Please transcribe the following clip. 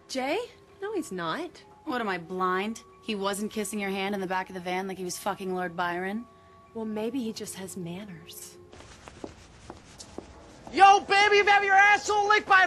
Jay? No, he's not. What, am I blind? He wasn't kissing your hand in the back of the van like he was fucking Lord Byron? Well, maybe he just has manners. Yo, baby, you have your asshole licked by